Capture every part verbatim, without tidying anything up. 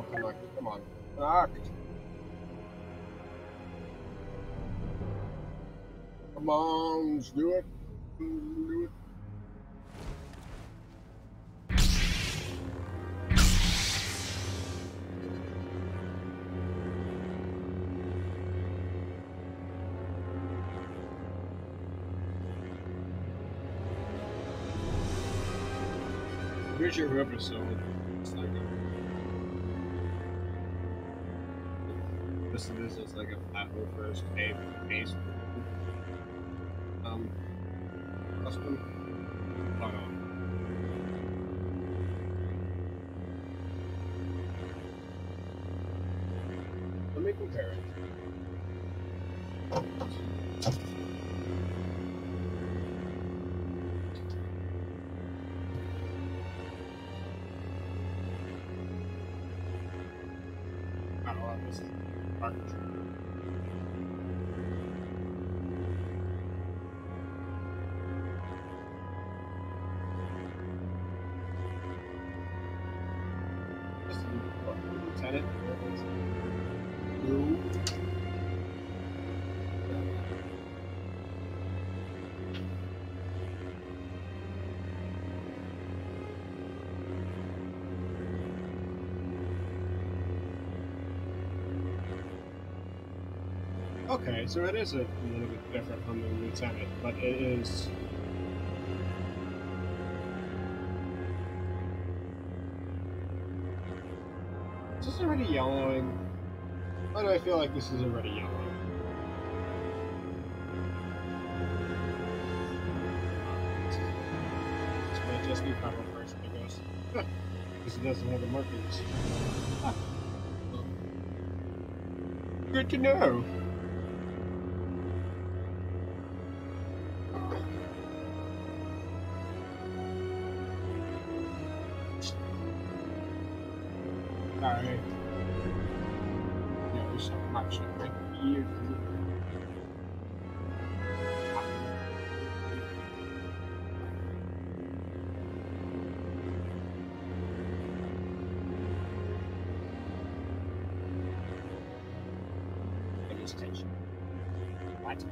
Oh, come on, come on. Ah. Come on, let's do it. Do it. Here's your episode. It's like a, this is just like a platform first pay base. Um, custom. Hold on. Let me compare it. This is garbage. This is what, Lieutenant? No. Okay, so it is a little bit different from the Lieutenant, but it is... Is this already yellowing? Why do I feel like this is already yellowing? This might just be proper first because... because it doesn't have the markings. Huh. Good to know! Alright. Yeah, there's so much like here. Any station. What?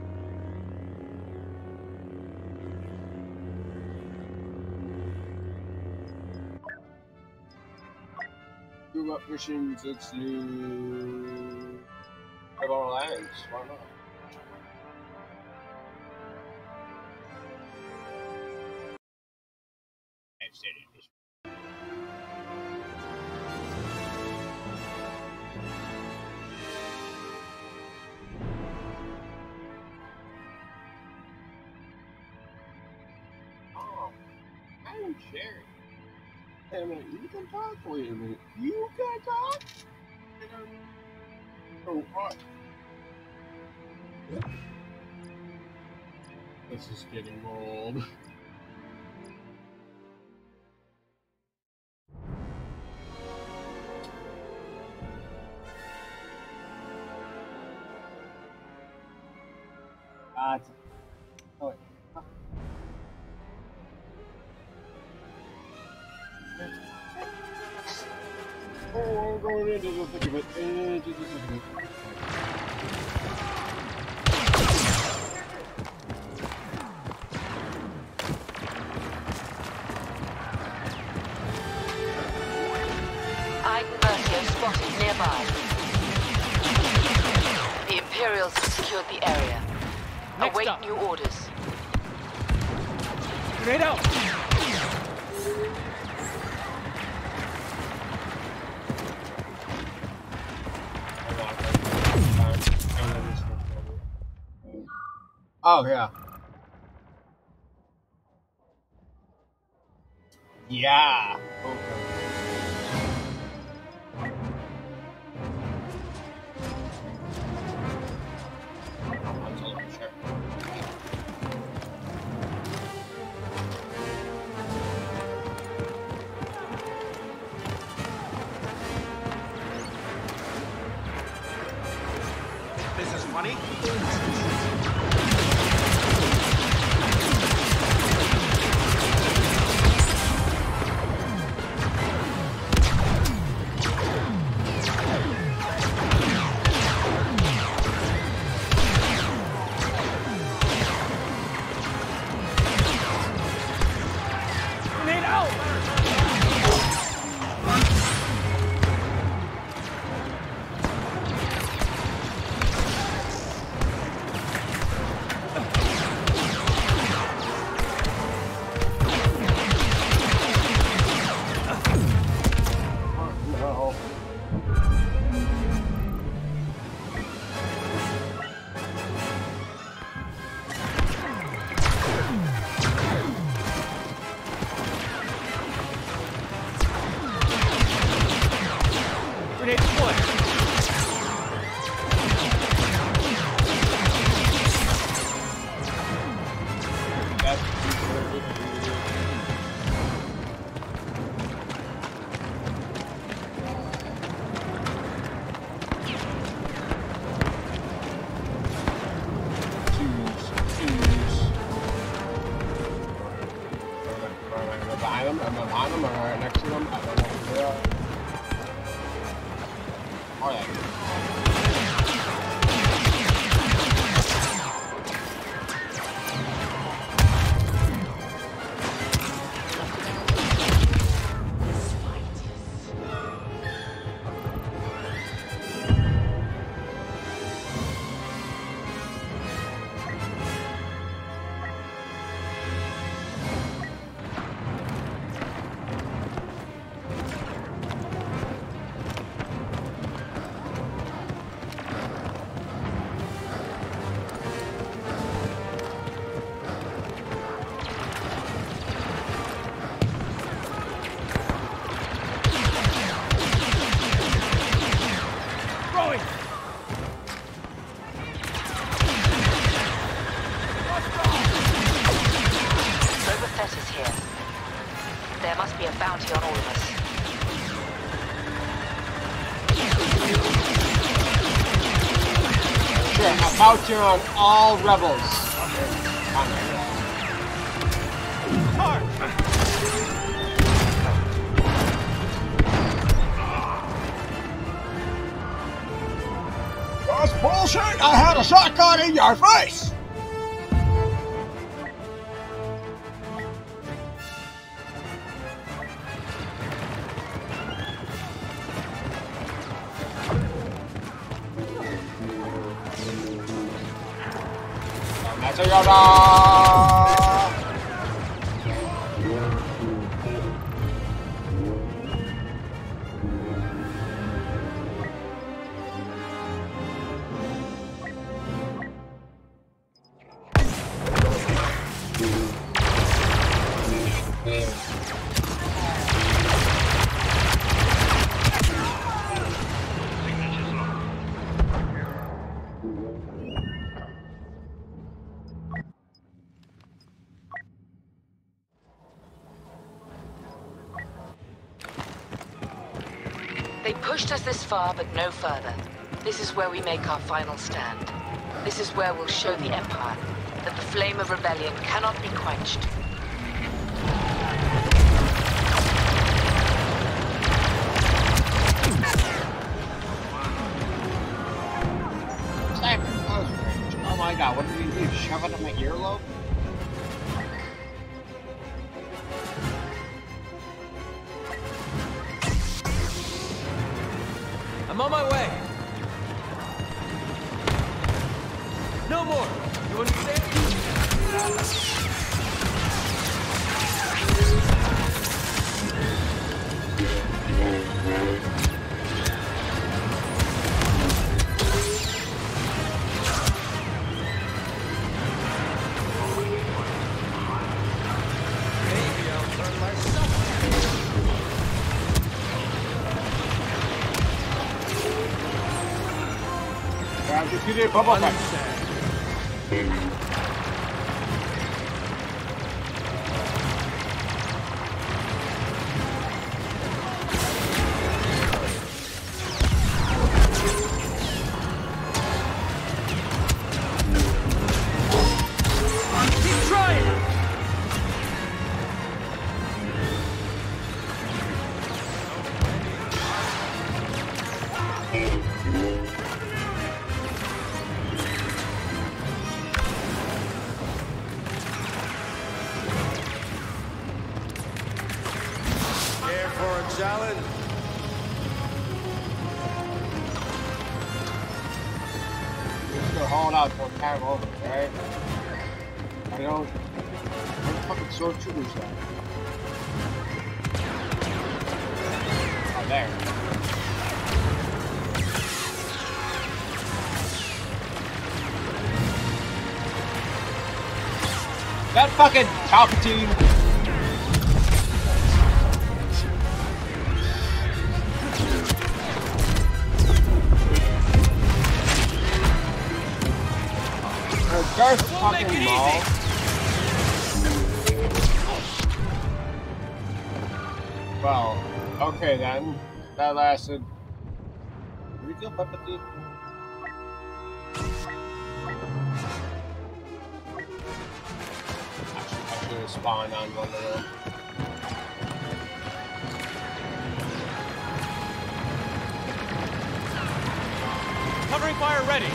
Do up missions, let's do Airborne Alliance, why not? I've said it. Oh, I'm sharing. Wait a minute, you can talk? Wait a minute, you can talk? Oh, what? This is getting old. Ah, it's... Oh, wait. Huh. Oh, I'm going into the thick of it. Into the thick of it. Eigenversio spotted nearby. The Imperials have secured the area. Next Await up. new orders. Grenade out! Oh, yeah. Yeah. Okay. I'm totally sure. This is funny. Grenade deployed. Behind them, I'm behind them, I'm right next to them. I don't know who they are. Oh, yeah. Voucher on all rebels. That's bullshit! I had a shotgun in your face! Toyota! They pushed us this far, but no further. This is where we make our final stand. This is where we'll show the Empire that the flame of rebellion cannot be quenched. Oh my god, what did you do? Shove it in my earlobe? I'm on my way. No more. You understand? Maybe I'll learn myself. You did bubble fight. Keep trying. Challenge. Just gonna haul it out till it's time over, right? I don't. Where the fucking sword troopers at? Oh, there. That fucking Palpatine. fucking make it mall? easy. Well, okay then. That lasted. Did we kill Peppa-Pig? I should have spawned on one of them. Covering fire ready.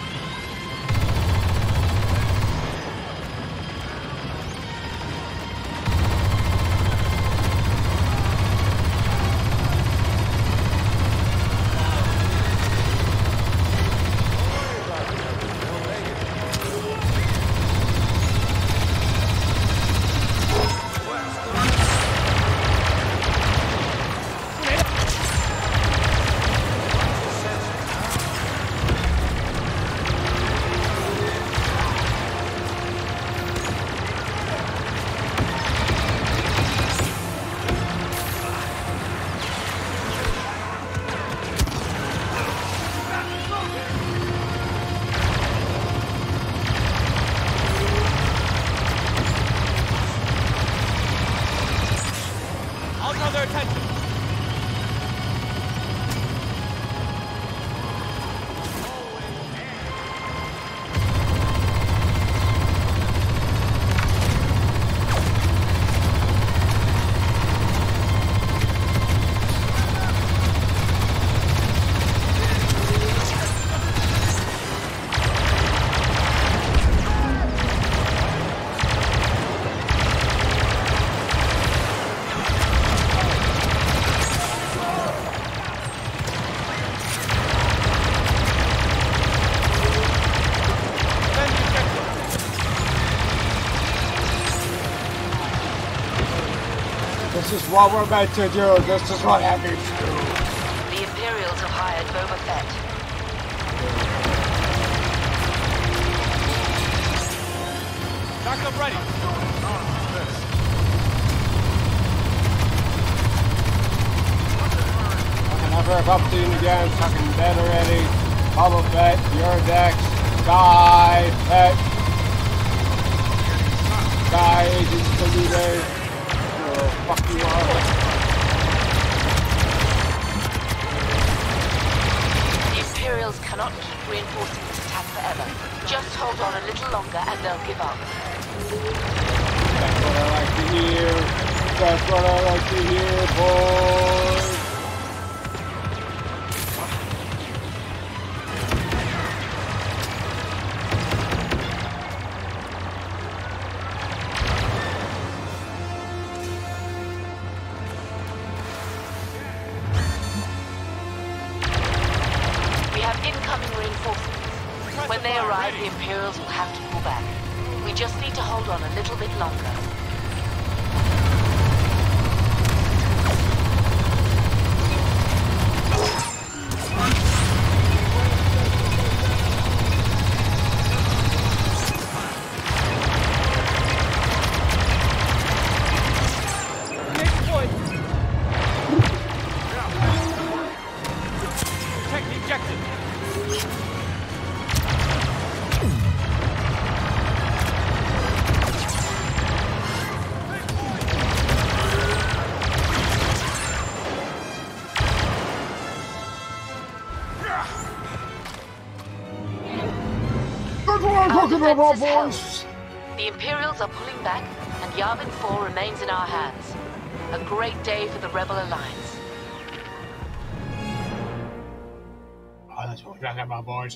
This is what we're meant to do. This is what happens to do. The Imperials have hired Boba Fett. Backup ready. Fucking ever Palpatine again. Fucking dead already. Boba Fett, Uridex, Sky Fett, Sky Agents Kalute. Fuck you all. The Imperials cannot keep reinforcing this attack forever. Just hold on a little longer and they'll give up. That's what I like to hear. That's what I like to hear, boys. When they arrive, the Imperials will have to pull back. We just need to hold on a little bit longer. Next point. Protect the objective. Our defense is held. The Imperials are pulling back, and Yavin four remains in our hands. A great day for the Rebel Alliance. Oh, that's what we're talking about, boys.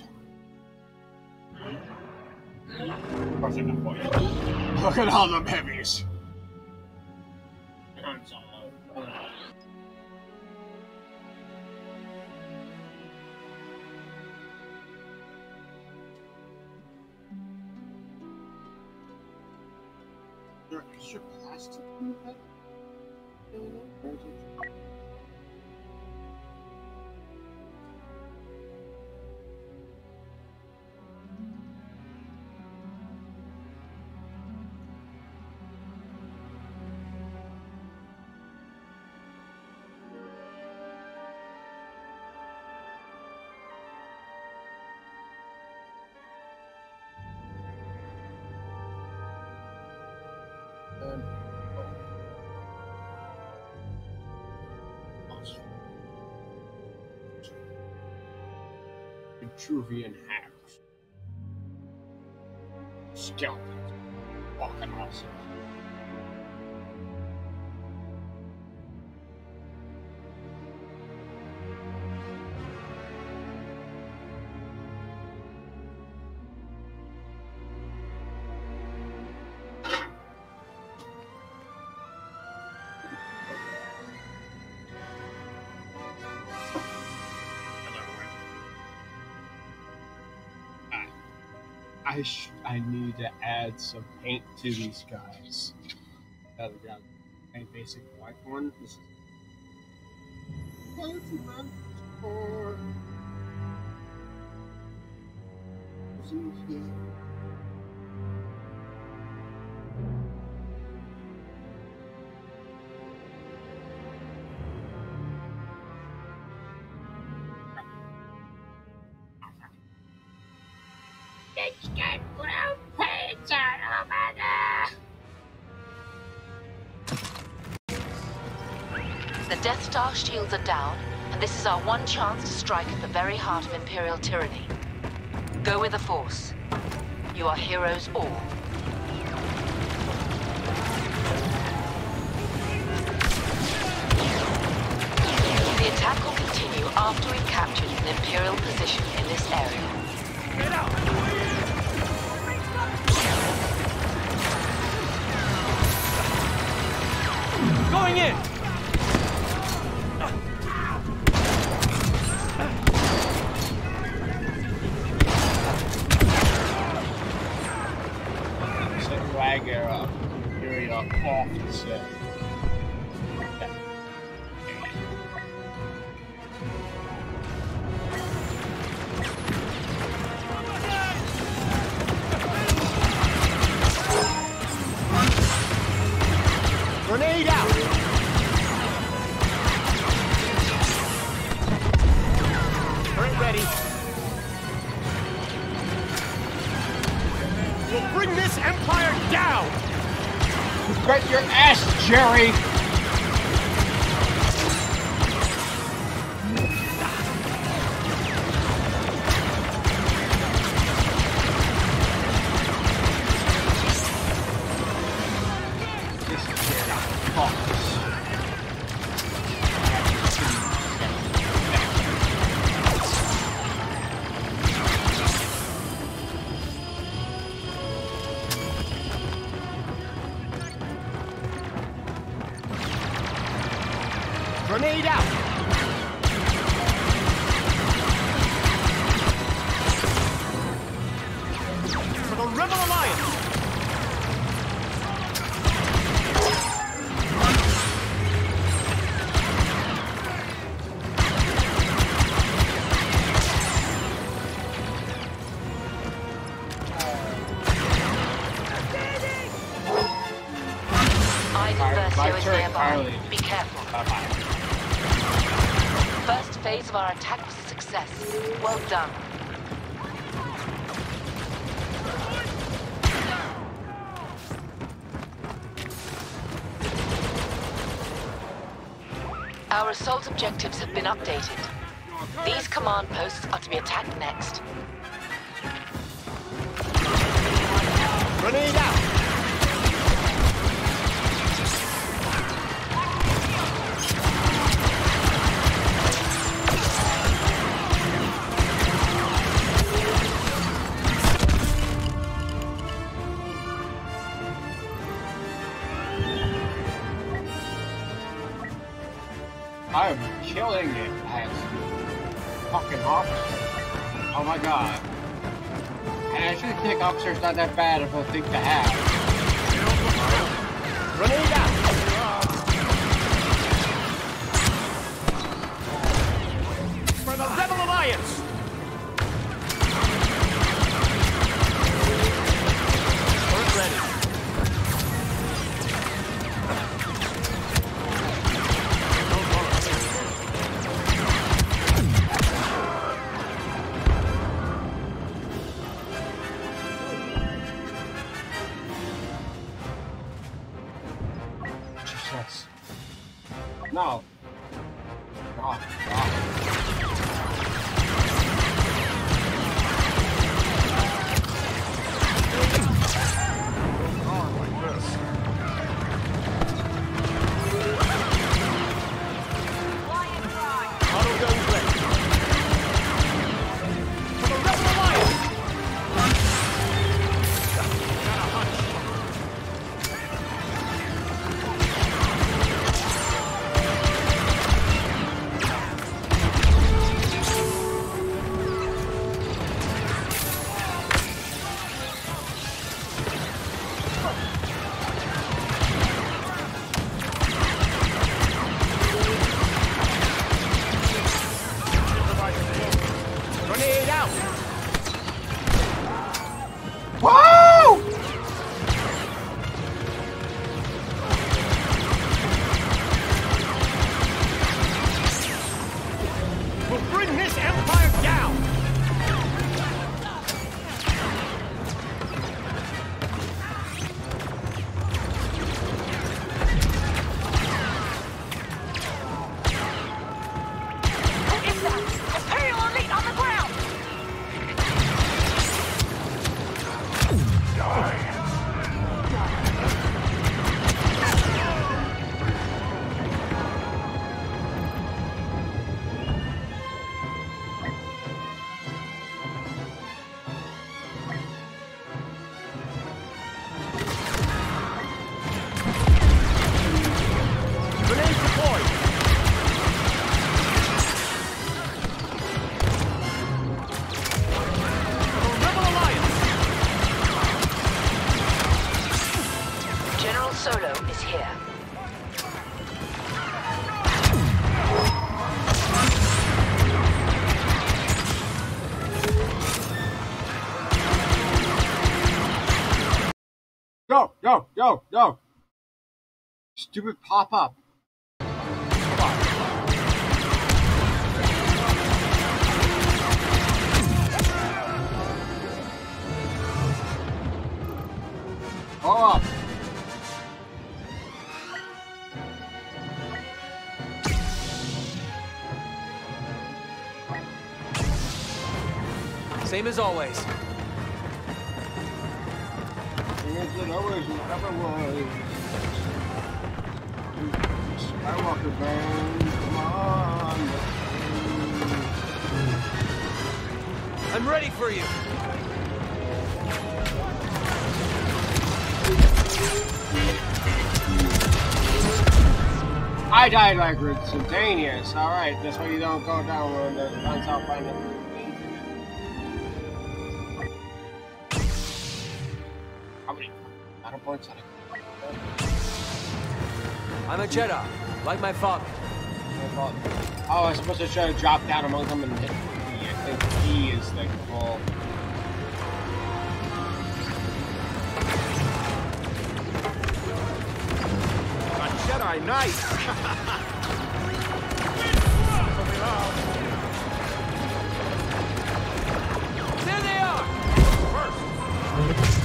Of course, enough, boys. Look at all them heavies. There extra plastic in that? Vitruvian house. Skeletons. Fucking awesome. I sh I need to add some paint to these guys. Uh, we got a basic white one. This is fancy man for The Death Star shields are down, and this is our one chance to strike at the very heart of Imperial tyranny. Go with the Force. You are heroes all. The attack will continue after we've captured an Imperial position in this area. Get out! Going in! Set Wagger up. Fury up off the set. Grenade out! Turret ready. We'll bring this Empire down! Bet your ass, Jerry! Grenade out! For the Rebel Alliance! Iden My Versio is turret nearby. entirely. Be careful. Bye-bye. First phase of our attack was a success. Well done. Our assault objectives have been updated. These command posts are to be attacked next. Grenade out! I'm killing it as fucking officer. Oh my god. And actually, kick officer's not that bad of a thing to have. Grenade out! For the Rebel Alliance! Turret ready. Jesus. No. God, God. yo, yo, yo, yo. Stupid pop-up. Go up. Same as always. As it always ever was. Skywalker band, come on. I'm ready for you. I died like instantaneous. Alright, that's why you don't go down when the guns out by the. How many battle points on it? I'm a Jedi, like my father. Oh, I was supposed to try to drop down among them and hit E. I think E is like the goal. A Jedi Knight! There they are! First!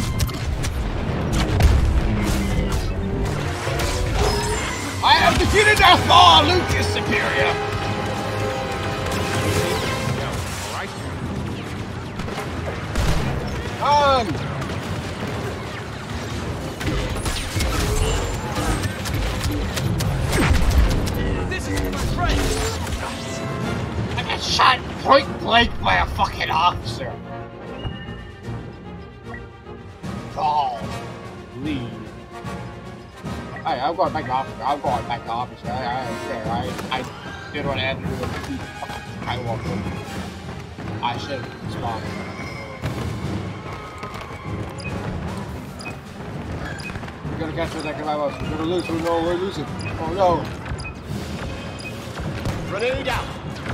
I have defeated Darth Maul! Luke is superior! Alright. On! This is my friend! I got shot point blank by a fucking officer! Oh, leave. Hey, I'm going back to office. I'm going back to office. I, I don't care. I, I did what I had to do with the fucking Skywalker. I should have spawned. We're gonna catch the second level. We're gonna lose. We know we're losing. Oh no. Grenade out!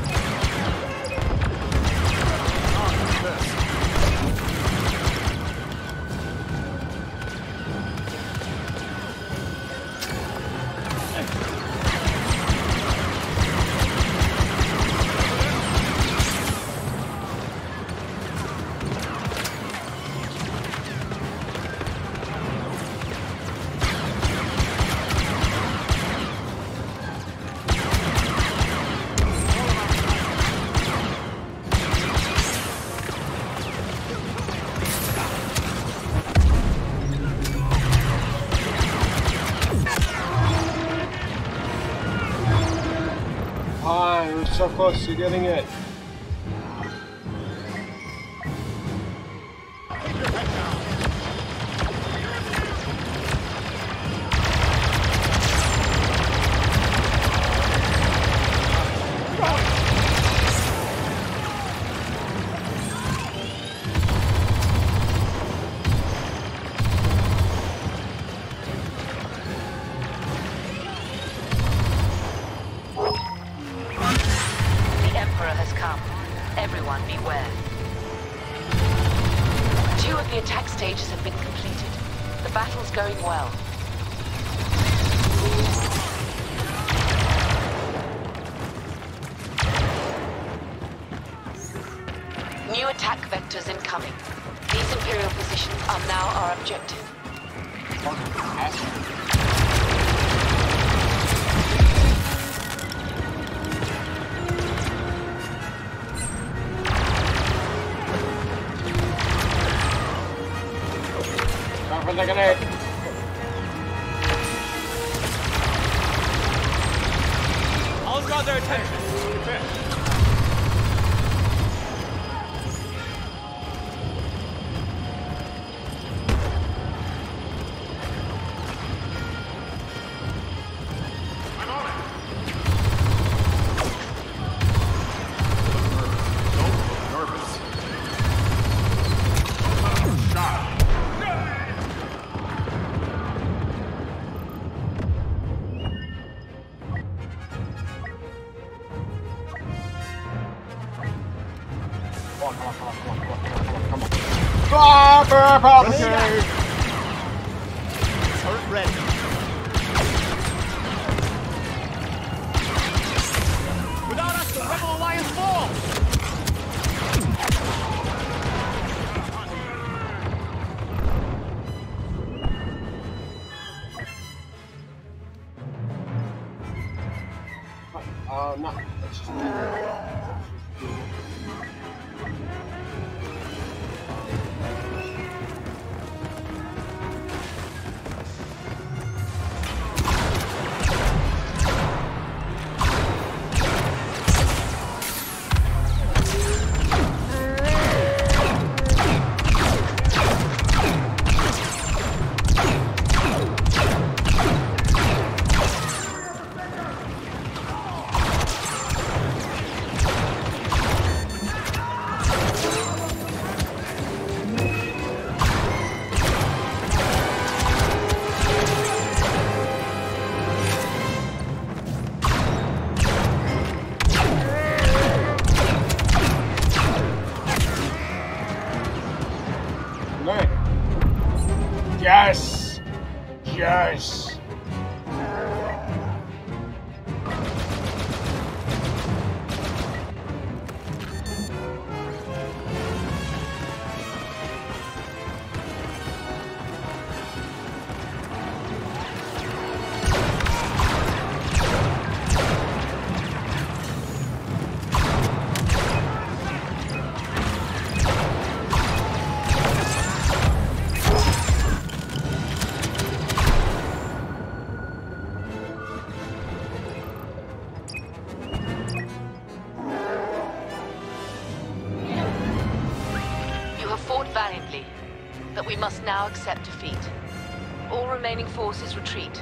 Ah, we're so close to getting it. Everyone beware. Two of the attack stages have been completed. The battle's going well. New attack vectors incoming. These Imperial positions are now our objective. For the grenade. All's got their attention. I'm on it. Don't look nervous. Shot. Come on, come on, come on, come on, come on, come on, come on. Ah, okay. valiantly, that we must now accept defeat. All remaining forces retreat.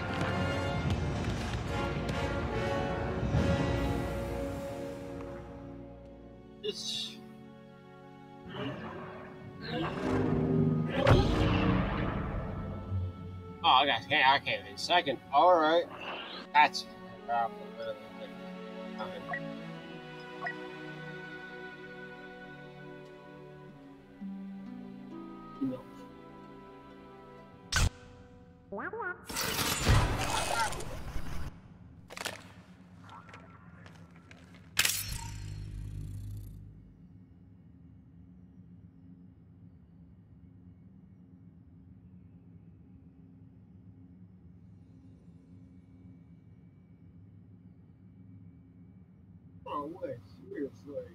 It's... Oh, I got can't I can't in second. All right, that's. Uh, no. Oh, wait, seriously.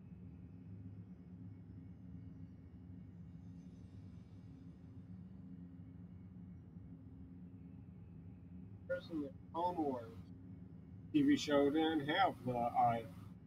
Person the Clone Wars T V show didn't have the eye.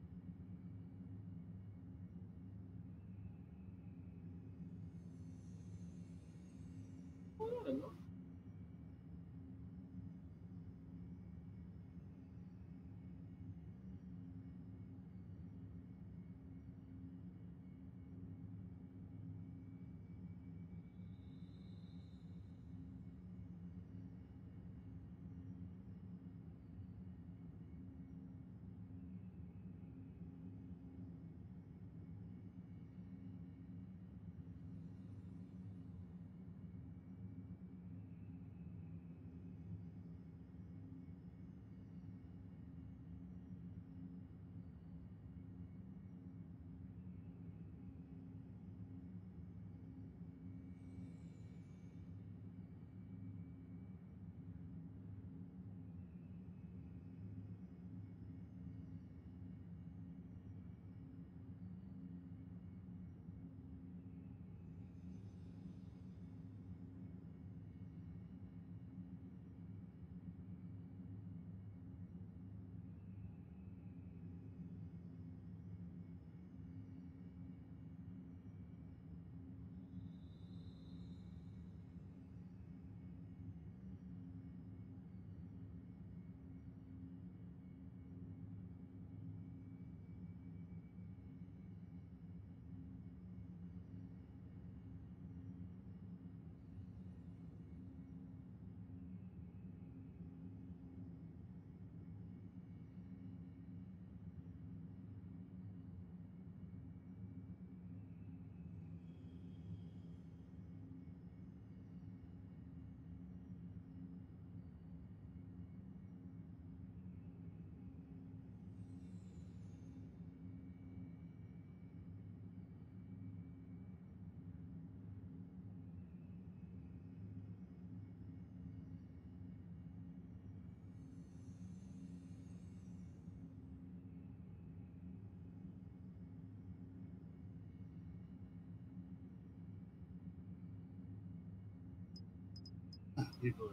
People.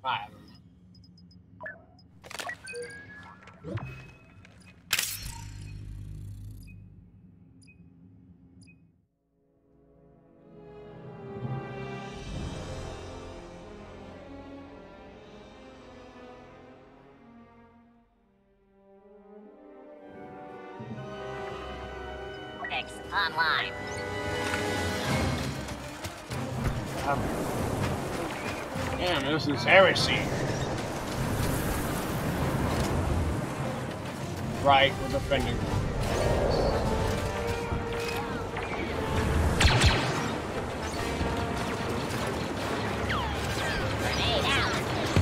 I don't know. Online. Um, damn, this is heresy. Right, we're defending. Grenade out.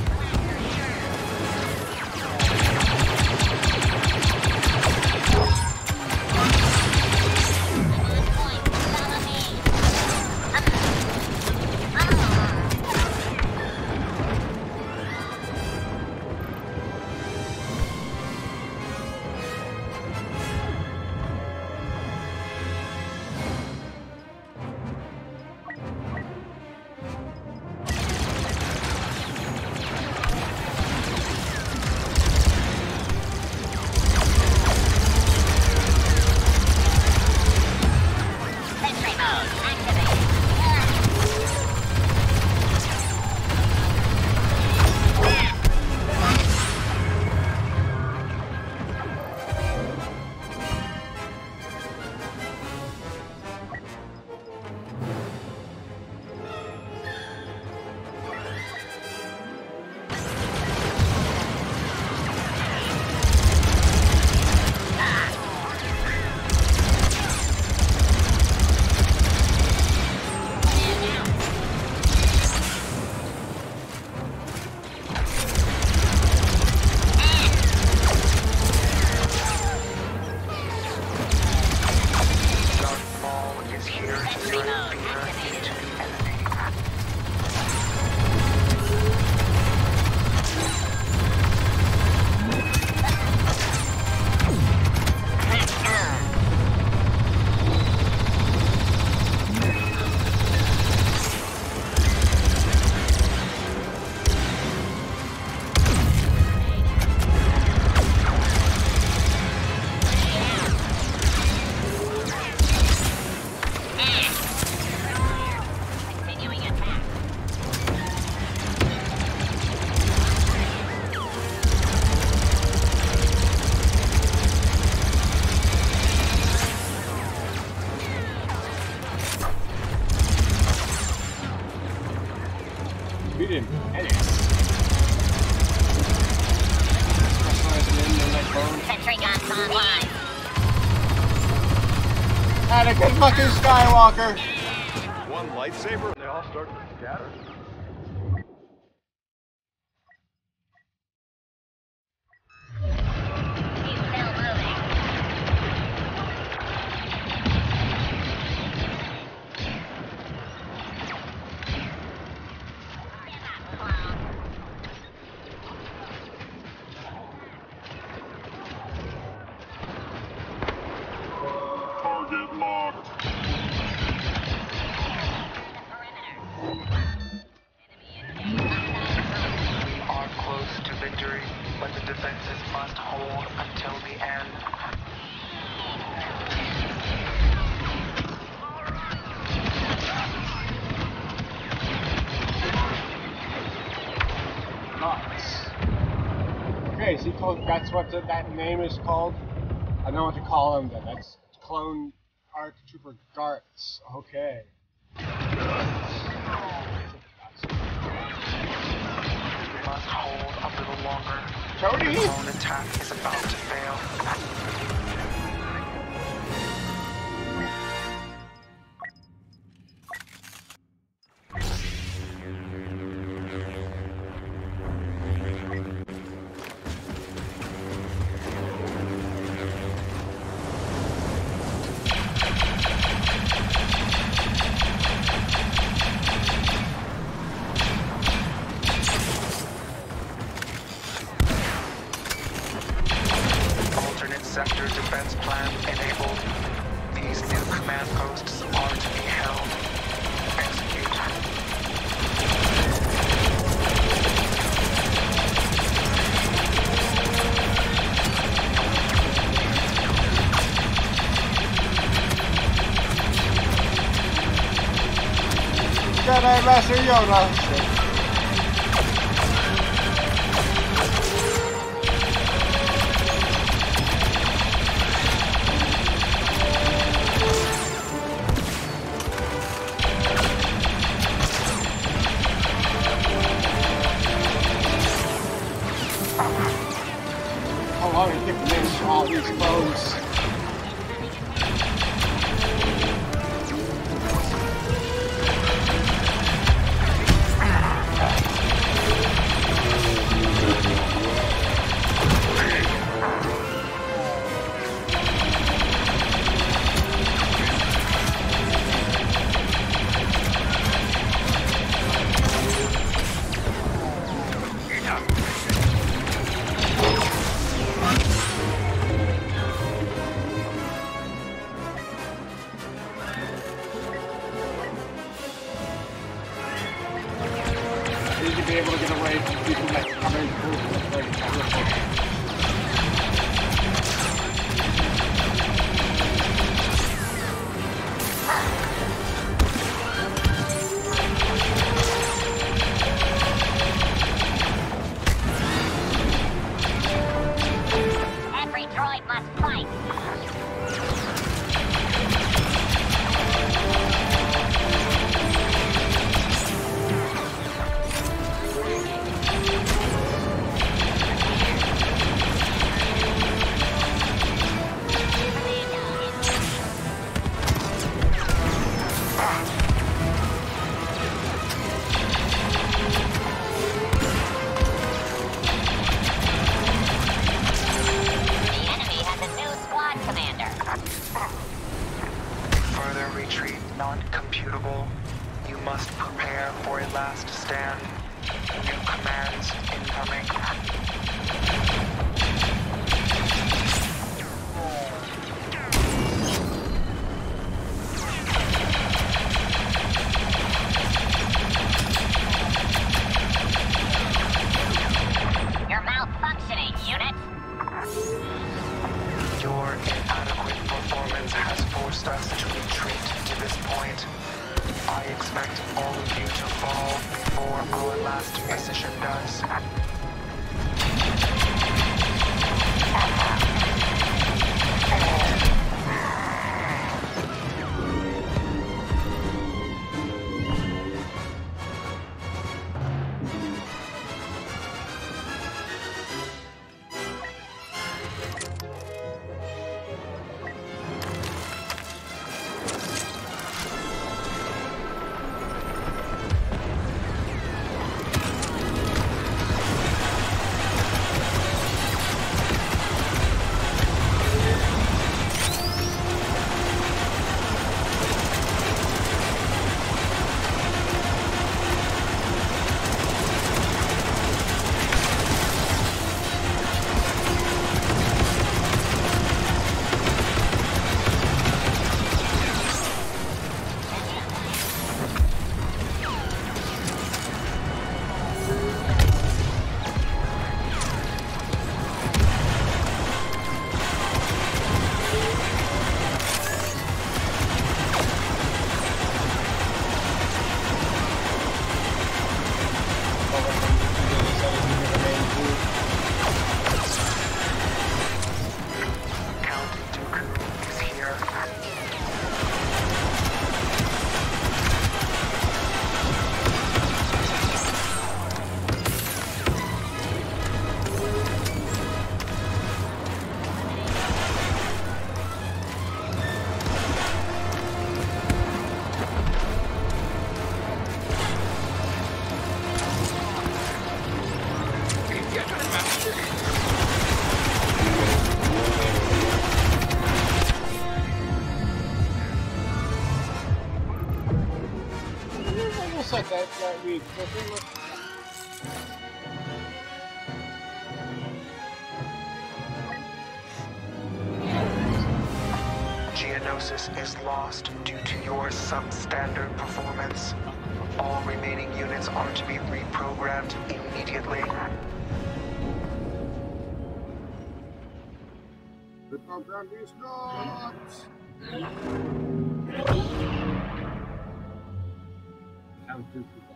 Sentry guns online. Anakin fucking Skywalker! One lightsaber, they all start to scatter. He's still moving. Target locked. We are close to victory, but the defenses must hold until the end. Nice. Okay, so he called, that's what the, that name is called? I know what to call him then. That's Clone Arc Trooper Garts. Okay. We must hold a little longer. Cody? The clone attack is about to fail. Sector defense plan enabled. These new command posts are to be held. Execute. Jedi Master Yoda. How long it took to finish all these foes? Be able to get away from people that come in through Every droid must fight. Further retreat not computable. You must prepare for a last stand. New commands incoming. You're malfunctioning, unit. Your inadequate performance has forced us to retreat to this point. I expect all of you to fall before our last position does. Like that, that we Geonosis is lost due to your substandard performance. All remaining units are to be reprogrammed immediately. Reprogram these drones. Down two people.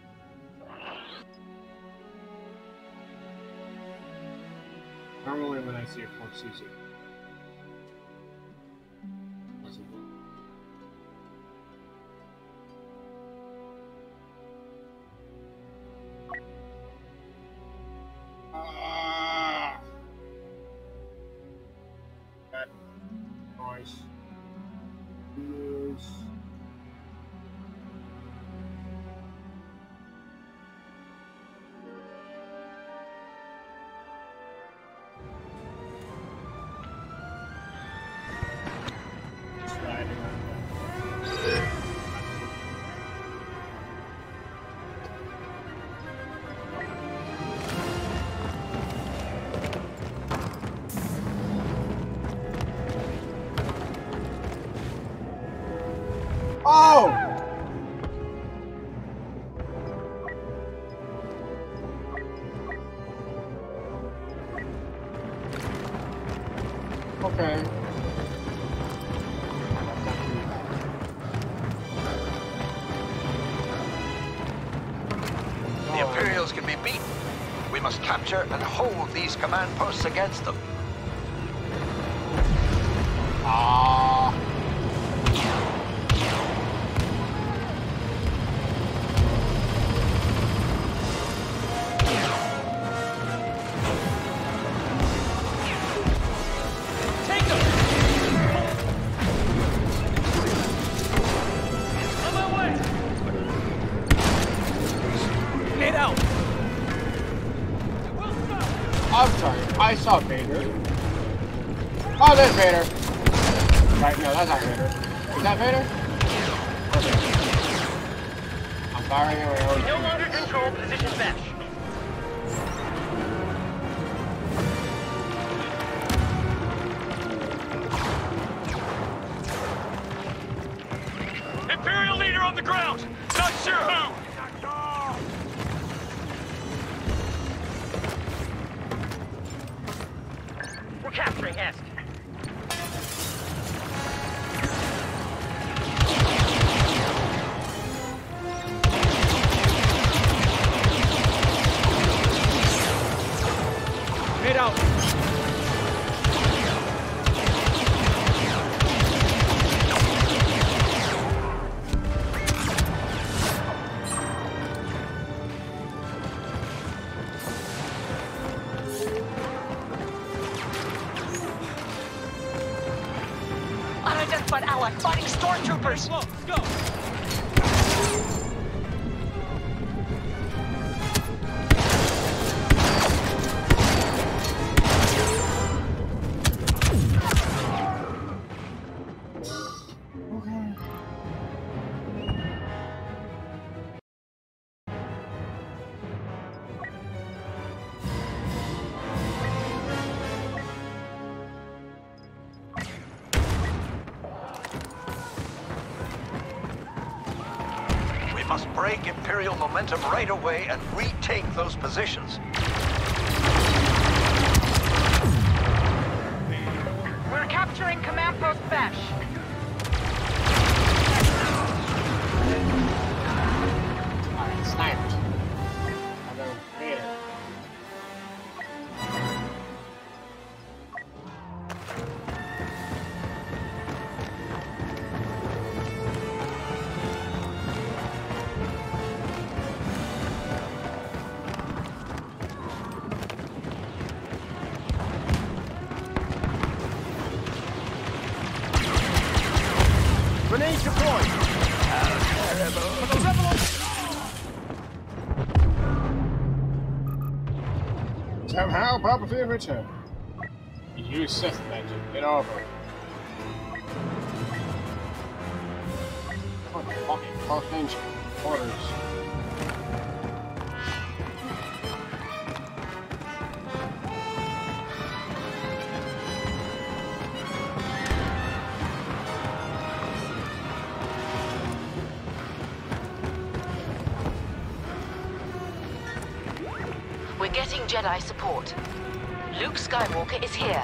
Normally when I see a four C C. Ah! That noise. Noise. Oh! Okay. The Imperials can be beaten. We must capture and hold these command posts against them. Ah. Take them! On my way! Grenade out! We'll stop! I'm sorry, I saw Vader. Oh, there's Vader. Right, no, that's not Vader. Is that Vader? Okay. I'm firing away. We no longer control position mesh. Imperial leader on the ground! Not sure who! We're capturing Est. Head out. Unidentified ally fighting stormtroopers! Let's go! Must break Imperial momentum right away and retake those positions. We're capturing Command Post Besh. Alright, sniped. I go Vader. Grenade deployed! How terrible! For the rebel! Somehow, Palpatine returned. You Sith magic, get over it. What the fucking fucking orders? We're getting Jedi support. Luke Skywalker is here.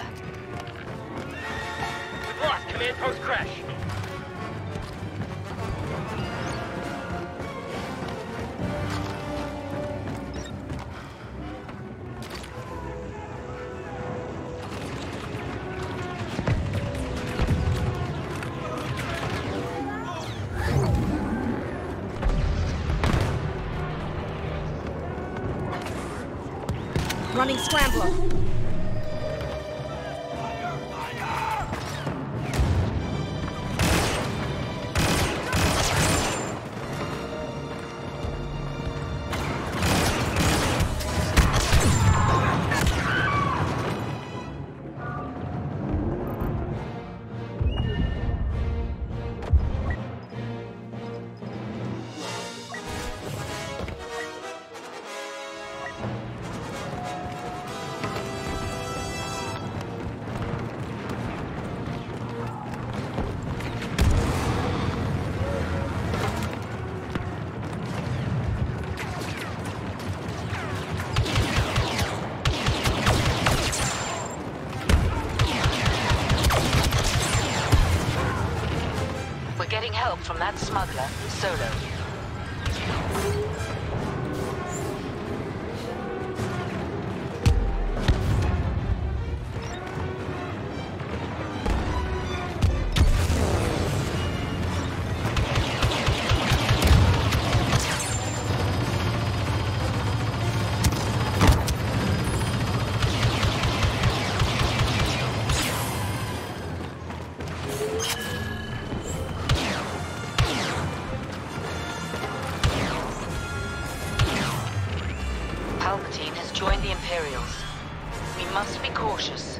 We've lost command post crash. Running Scrambler. Help from that smuggler, Solo. Palpatine has joined the Imperials. We must be cautious.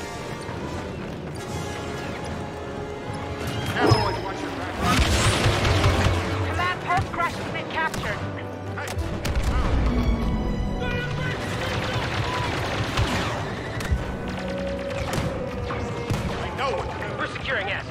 Command post crash has been captured. No, we're securing S.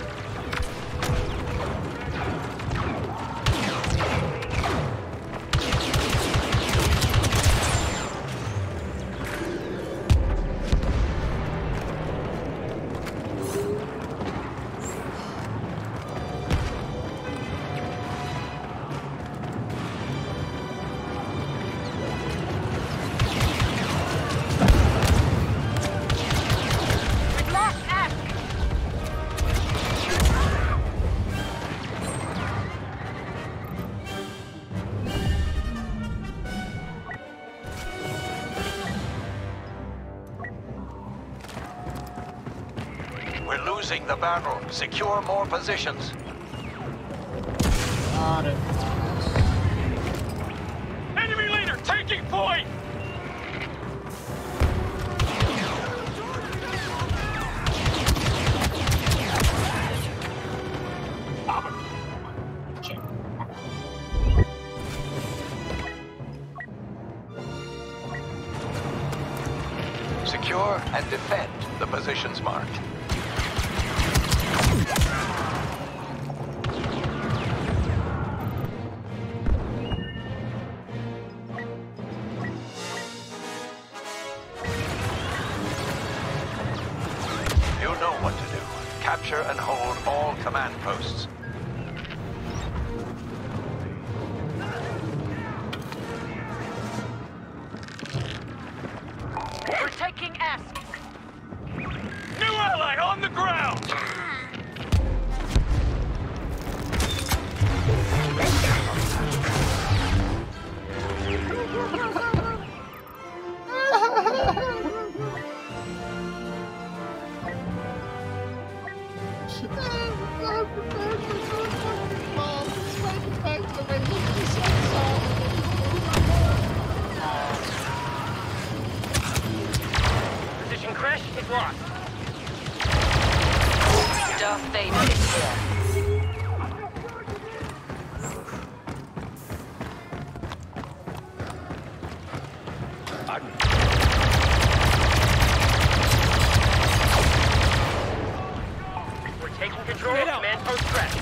We're losing the battle. Secure more positions. Got it. Enemy leader taking point! Secure and defend the positions marked. You know what to do. Capture and hold all command posts. We're taking S. New ally on the ground! Position crash is lost. Darth Vader is here. We're taking control of command post crash.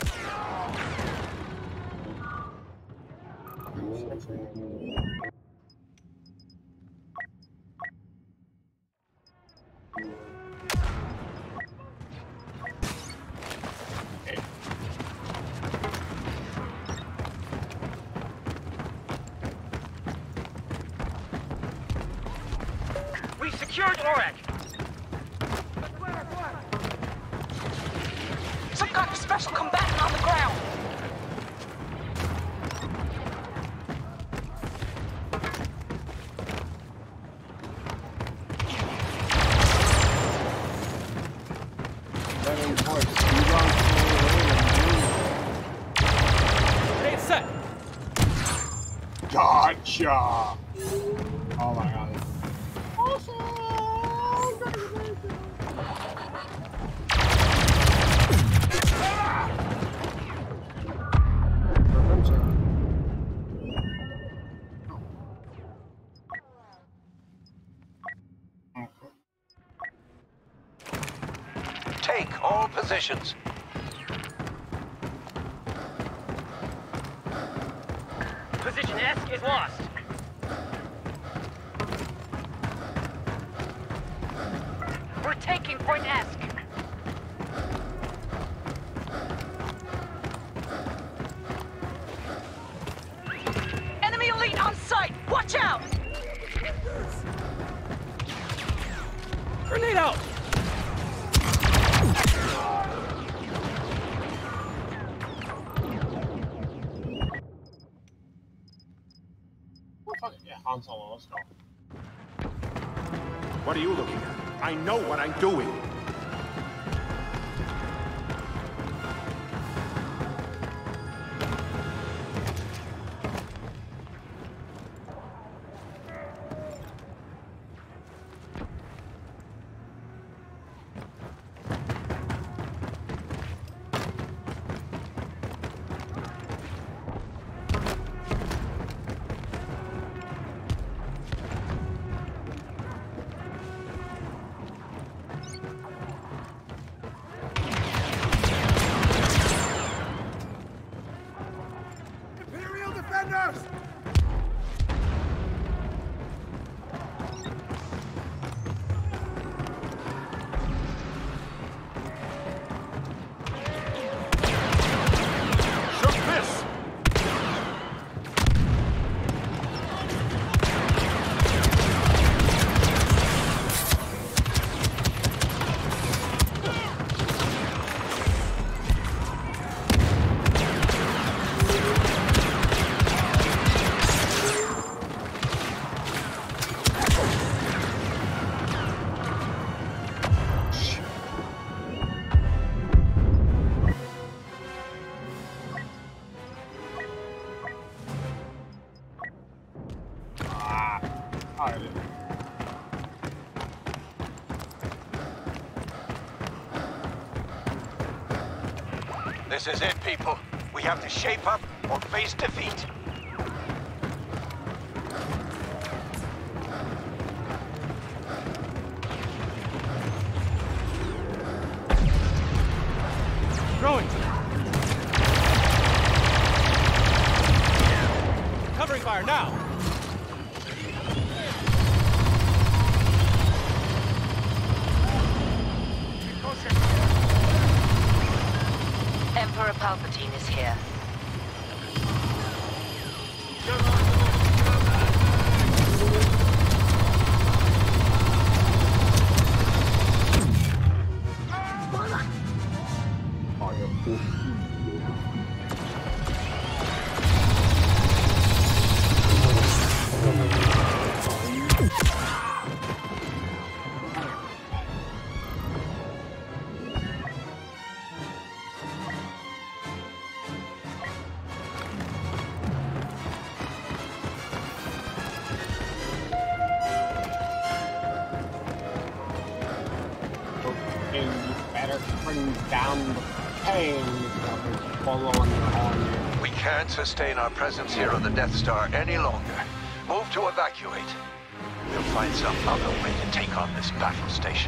We secured Orak. Some kind of special combatant on the ground. Hey, it's set. Gotcha! Oh my god. Awesome! Take all positions. Position S is lost. We're taking point S. Enemy elite on site! Watch out! Grenade out! Yeah, Han Solo, let's go. What are you looking at? I know what I'm doing. This is it, people. We have to shape up or face defeat. Throwing. Covering fire now. Emperor Palpatine is here. We can't sustain our presence here on the Death Star any longer. Move to evacuate. We'll find some other way to take on this battle station.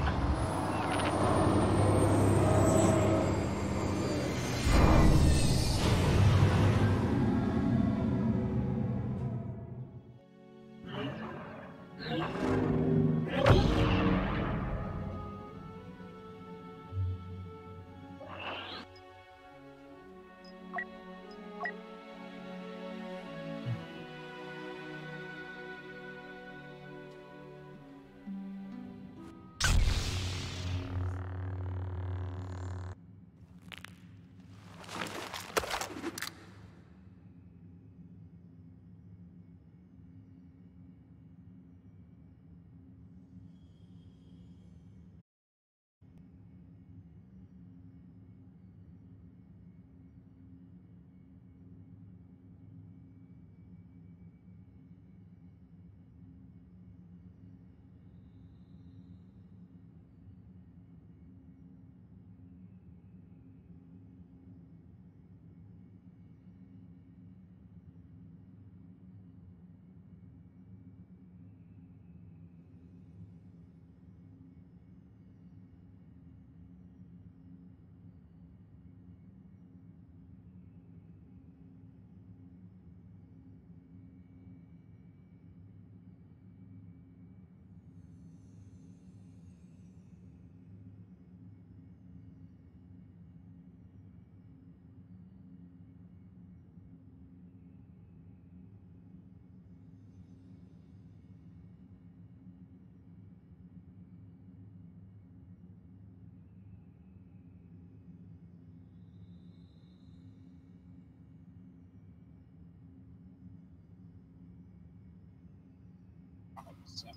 So.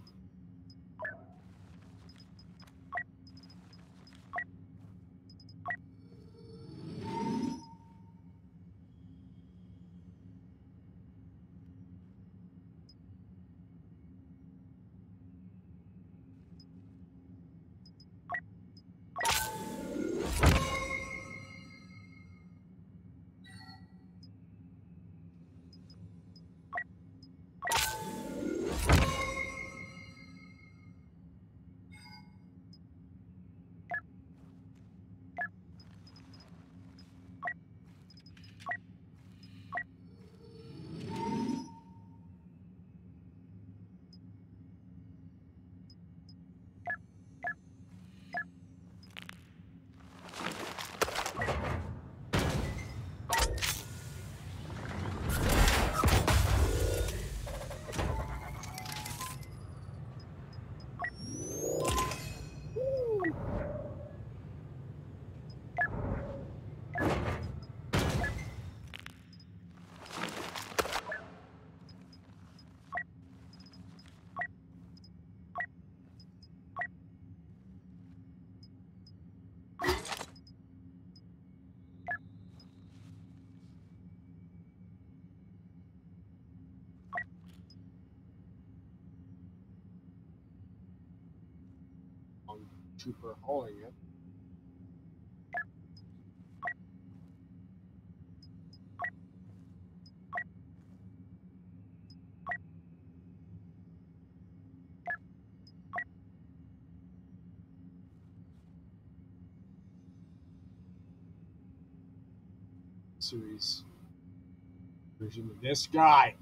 Trooper hauling it. Series version of this guy.